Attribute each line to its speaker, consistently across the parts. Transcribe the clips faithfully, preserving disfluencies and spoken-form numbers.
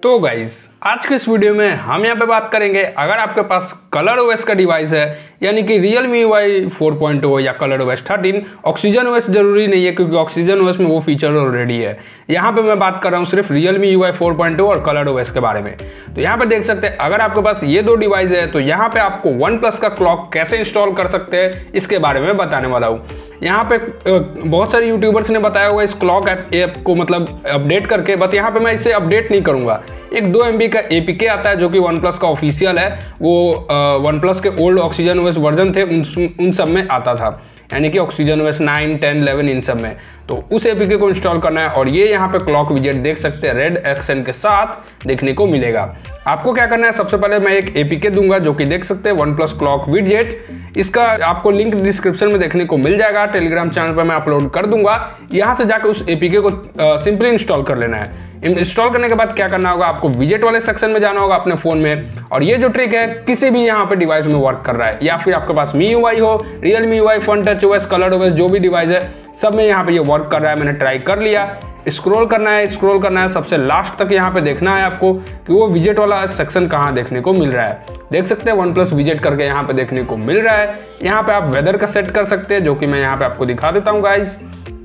Speaker 1: तो गाइस आज के इस वीडियो में हम यहाँ पे बात करेंगे, अगर आपके पास कलर ओएस का डिवाइस है यानी कि Realme U I four point O या colour OS thirteen, oxygen OS जरूरी नहीं है क्योंकि ऑक्सीजन ओएस में वो फीचर ऑलरेडी है। यहाँ पे मैं बात कर रहा हूँ सिर्फ Realme U I four point O और कलर ओएस के बारे में। तो यहाँ पे देख सकते हैं अगर आपके पास ये दो डिवाइस है तो यहाँ पे आपको वन प्लस का क्लॉक कैसे इंस्टॉल कर सकते हैं इसके बारे में बताने वाला हूँ। यहाँ पे बहुत सारे यूट्यूबर्स ने बताया हुआ इस क्लॉक ऐप ऐप को मतलब अपडेट करके, बट यहाँ पे मैं इसे अपडेट नहीं करूँगा। एक दो एम बी का ए पी के आता है जो कि वन प्लस का ऑफिशियल है, वो वन प्लस के ओल्ड ऑक्सीजन ओएस वर्जन थे उन उन सब में आता था, यानी कि oxygen OS nine, ten, eleven इन सब में। तो उस ए पी के को इंस्टॉल करना है और ये यहाँ पे क्लॉक विजेट देख सकते हैं रेड एक्सेंट के साथ देखने को मिलेगा। आपको क्या करना है, सबसे पहले मैं एक ए पी के दूंगा जो कि देख सकते हैं वन प्लस क्लॉक विजेट। इसका आपको लिंक डिस्क्रिप्शन में देखने को मिल जाएगा, टेलीग्राम चैनल पर मैं अपलोड कर दूंगा। यहाँ से जाकर उस ए पी के को सिंपली इंस्टॉल कर लेना है। इंस्टॉल करने के बाद क्या करना होगा, आपको विजेट वाले सेक्शन में जाना होगा अपने फोन में, और ये जो ट्रिक है किसी भी यहाँ पे डिवाइस में वर्क कर रहा है, या फिर आपके पास मी यू आई हो, Realme U I, Funtouch OS, colour OS, जो भी डिवाइस है सब में यहाँ पे ये वर्क कर रहा है। मैंने ट्राई कर लिया। स्क्रॉल करना है स्क्रॉल करना है सबसे लास्ट तक यहाँ पे देखना है आपको कि वो विजेट वाला सेक्शन कहाँ देखने को मिल रहा है। देख सकते हैं वन प्लस विजेट करके यहाँ पे देखने को मिल रहा है। यहाँ पे आप वेदर का सेट कर सकते हैं जो कि मैं यहाँ पे आपको दिखा देता हूँ गाइज।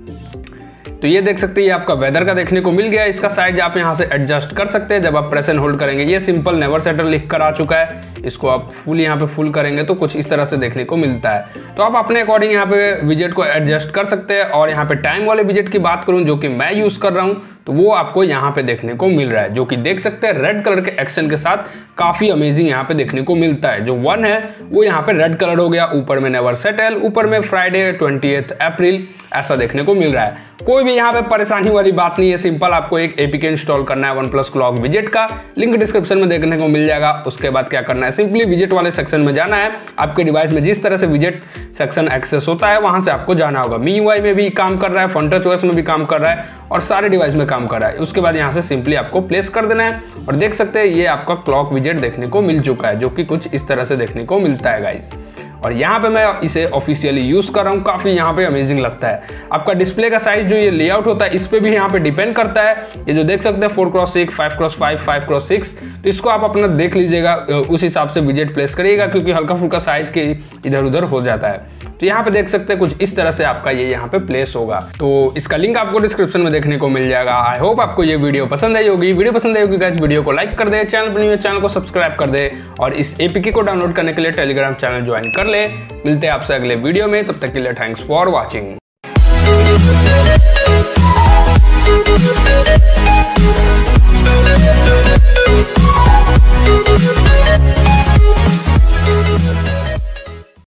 Speaker 1: तो ये देख सकते हैं ये आपका वेदर का देखने को मिल गया। इसका साइज आप यहाँ से एडजस्ट कर सकते हैं जब आप प्रेस एंड होल्ड करेंगे। ये सिंपल नेवर सेटर लिख कर आ चुका है, इसको आप फुल यहाँ पे फुल करेंगे तो कुछ इस तरह से देखने को मिलता है। तो आप अपने अकॉर्डिंग यहाँ पे विजेट को एडजस्ट कर सकते हैं। और यहाँ पे टाइम वाले विजेट की बात करूँ जो कि मैं यूज कर रहा हूँ तो वो आपको यहाँ पे देखने को मिल रहा है, जो कि देख सकते हैं रेड कलर के एक्शन के साथ काफी अमेजिंग यहाँ पे देखने को मिलता है। जो वन है वो यहाँ पे रेड कलर हो गया, ऊपर में नेवर सेटल, ऊपर में फ्राइडे ट्वेंटिएथ अप्रैल ऐसा देखने को मिल रहा है। कोई भी यहाँ पे परेशानी वाली बात नहीं है, सिंपल आपको एक ए पी के इंस्टॉल करना है वन प्लस क्लॉक विजेट का, लिंक डिस्क्रिप्शन में देखने को मिल जाएगा। उसके बाद क्या करना है, सिंपली विजेट वाले सेक्शन में जाना है। आपके डिवाइस में जिस तरह से विजेट सेक्शन एक्सेस होता है वहां से आपको जाना होगा। मी यू आई में भी काम कर रहा है, फन टच ओएस में भी काम कर रहा है और सारे डिवाइस में काम कर रहा है। उसके बाद यहाँ से सिंपली आपको प्लेस कर देना है और देख सकते हैं ये आपका क्लॉक विजेट देखने को मिल चुका है, जो कि कुछ इस तरह से देखने को मिलता है गाइस। और यहाँ पे मैं इसे ऑफिशियली यूज कर रहा हूँ, काफी यहाँ पे अमेजिंग लगता है। आपका डिस्प्ले का साइज जो ये लेआउट होता है इस पे भी यहाँ पे डिपेंड करता है। ये जो देख सकते हैं four cross six, five cross five, five cross six, तो इसको आप अपना देख लीजिएगा, उस हिसाब से विजेट प्लेस करिएगा क्योंकि हल्का फुल्का साइज के इधर उधर हो जाता है। तो यहाँ पे देख सकते हैं कुछ इस तरह से आपका ये यहाँ पे प्लेस होगा। तो इसका लिंक आपको डिस्क्रिप्शन में देखने को मिल जाएगा। आई होप आपको ये वीडियो पसंद आई होगी। वीडियो पसंद आई होगी गाइस, वीडियो को लाइक कर दे, चैनल पर नहीं है चैनल को सब्सक्राइब कर दे और इस ए पी के को डाउनलोड करने के लिए टेलीग्राम चैनल ज्वाइन कर ले। मिलते हैं आपसे अगले वीडियो में, तब तक के लिए थैंक्स फॉर वॉचिंग।